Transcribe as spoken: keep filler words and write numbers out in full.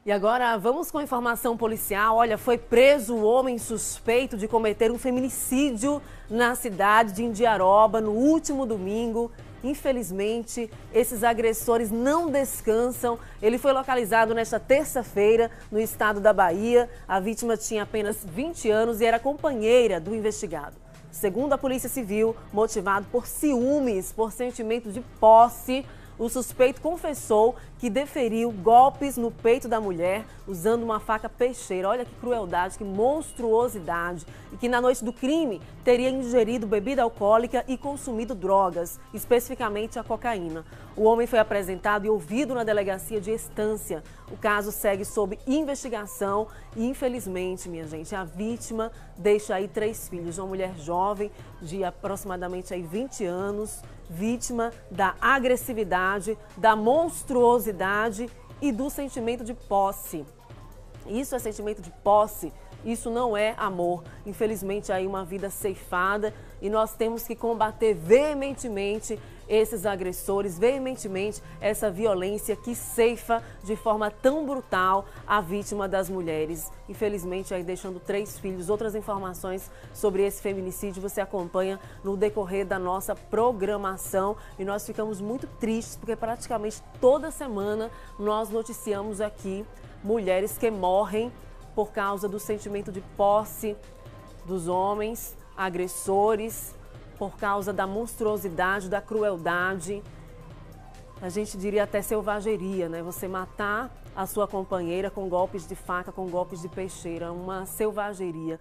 E agora vamos com informação policial. Olha, foi preso o homem suspeito de cometer um feminicídio na cidade de Indiaroba no último domingo. Infelizmente, esses agressores não descansam. Ele foi localizado nesta terça-feira no estado da Bahia. A vítima tinha apenas vinte anos e era companheira do investigado. Segundo a Polícia Civil, motivado por ciúmes, por sentimento de posse, o suspeito confessou que deferiu golpes no peito da mulher usando uma faca peixeira. Olha que crueldade, que monstruosidade. E que na noite do crime teria ingerido bebida alcoólica e consumido drogas, especificamente a cocaína. O homem foi apresentado e ouvido na delegacia de Estância. O caso segue sob investigação e, infelizmente, minha gente, a vítima deixa aí três filhos. Uma mulher jovem de aproximadamente aí vinte anos, vítima da agressividade, da monstruosidade e do sentimento de posse. Isso é sentimento de posse, isso não é amor. Infelizmente, aí uma vida ceifada e nós temos que combater veementemente esses agressores, veementemente essa violência que ceifa de forma tão brutal a vítima das mulheres. Infelizmente, aí deixando três filhos. Outras informações sobre esse feminicídio você acompanha no decorrer da nossa programação e nós ficamos muito tristes porque praticamente toda semana nós noticiamos aqui mulheres que morrem por causa do sentimento de posse dos homens, agressores, por causa da monstruosidade, da crueldade, a gente diria até selvageria, né? Você matar a sua companheira com golpes de faca, com golpes de peixeira, uma selvageria.